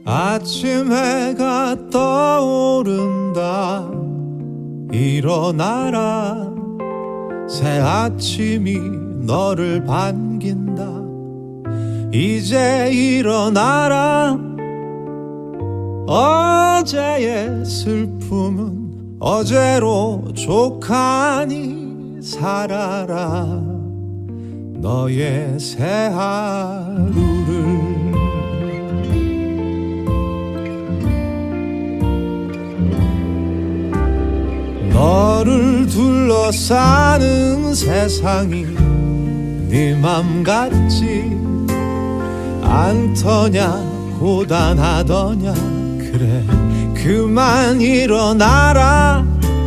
아침 해가 떠오른다. 일어나라. 새 아침이 너를 반긴다. 이제 일어나라. 어제의 슬픔은 어제로 족하니 살아라. 너의 새 하루를. 너를 둘러싸는 세상이 네 맘 같지 않더냐. 고단하더냐. 그래 그만 일어나라.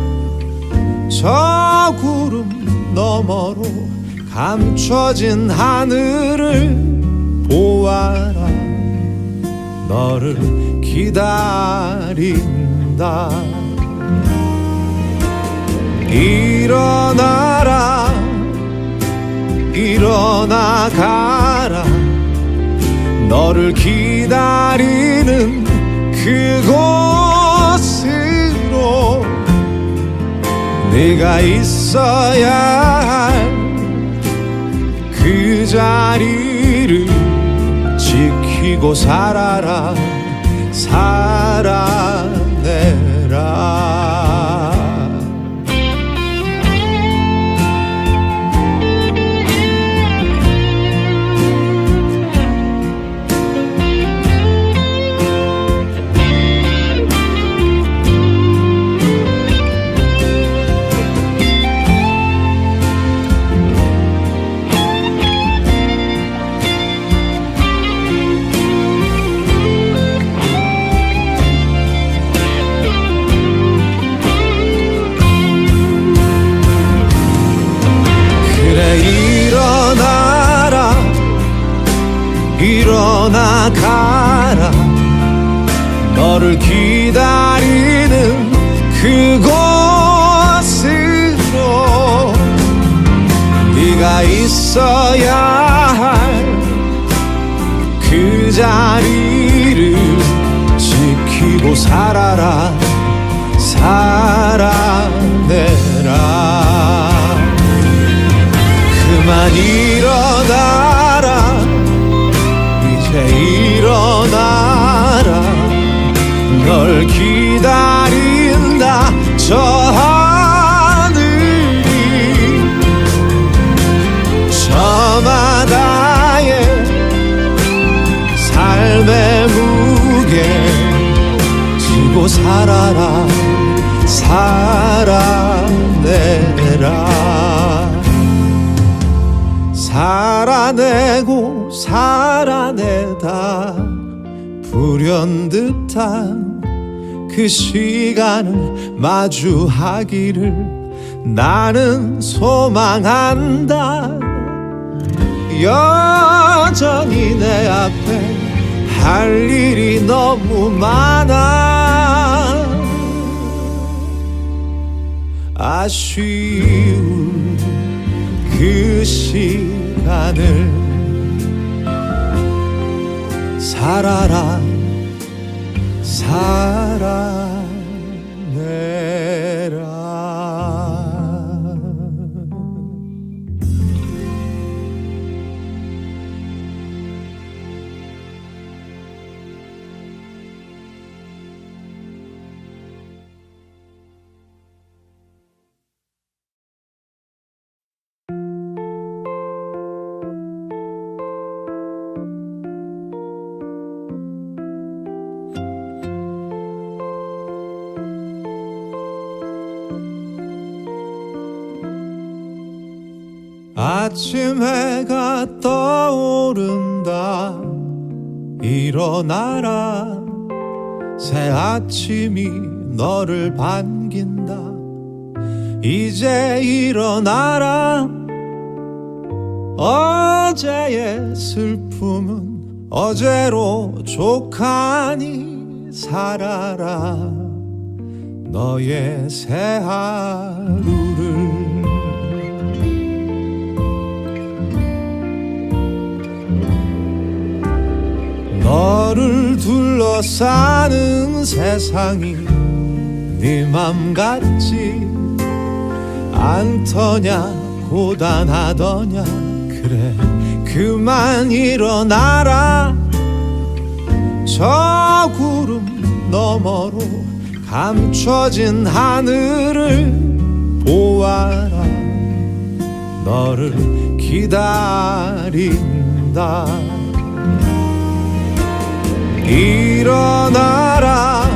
저 구름 너머로 감춰진 하늘을 보아라. 너를 기다린다. 일어나라. 일어나 가라. 너를 기다리는 그곳으로. 네가 있어야 할 그 자리를 지키고 살아라. 살아내라. 일어나라. 일어나 가라. 너를 기다리는 그곳으로. 네가 있어야 할 그 자리를 지키고 살아라. 살아내라. 그만 일어나라. 이제 일어나라. 널 기다린다. 저 하늘이 저마다의 삶의 무게 지고 살아라. 살아내라. 살아내고 살아내다 불현듯한 그 시간을 마주하기를 나는 소망한다. 여전히 내 앞에 할 일이 너무 많아. 아쉬운 그 시간을 살아라. 살아내라. 아침 해가 떠오른다. 일어나라. 새 아침이 너를 반긴다. 이제 일어나라. 어제의 슬픔은 어제로 족하니 살아라. 너의 새 하루를. 너를 둘러 멈춰 사는 세상이 네 맘 같지 않더냐 고단하더냐 그래 그만 일어나라 저 구름 너머로 감춰진 하늘을 보아라 너를 기다린다 일어나라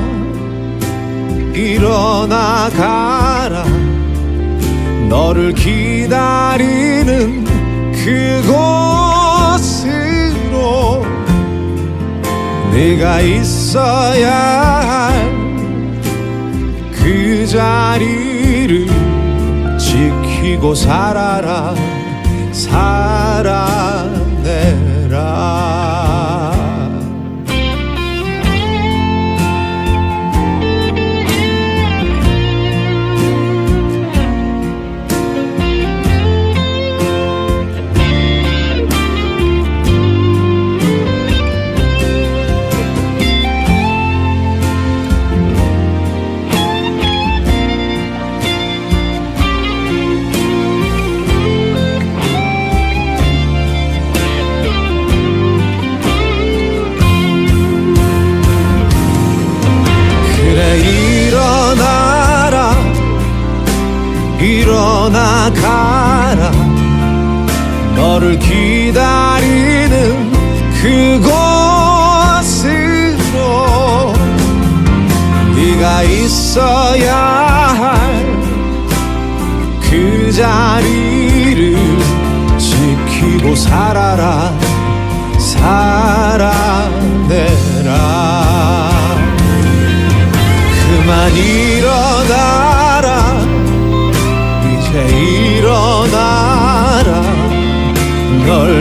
일어나 가라 너를 기다리는 그곳으로 네가 있어야 할 그 자리를 지키고 살아라 살아내라 일어나라 일어나 가라 너를 기다리는 그곳으로 네가 있어야 할 그 자리를 지키고 살아라 살아내라 그만 일어나라 이제 일어나라 널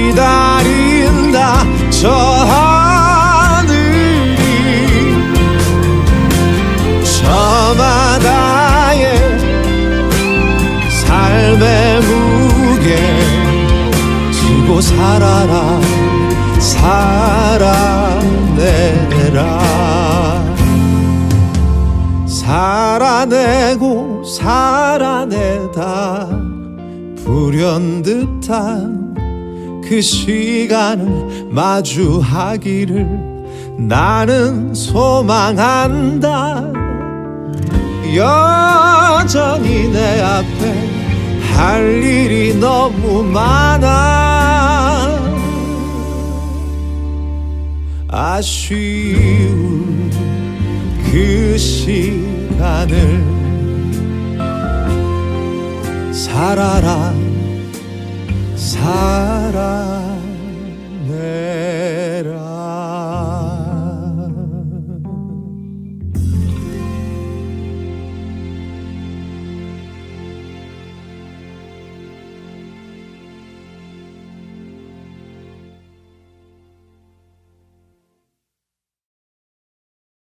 기다린다 저 하늘이 저마다의 삶의 무게 지고 살아라 살아내라 살아내고 살아내다 불현듯한 그 시간을 마주하기를 나는 소망한다 여전히 내 앞에 할 일이 너무 많아 아쉬운 그 시간을 살아라 살아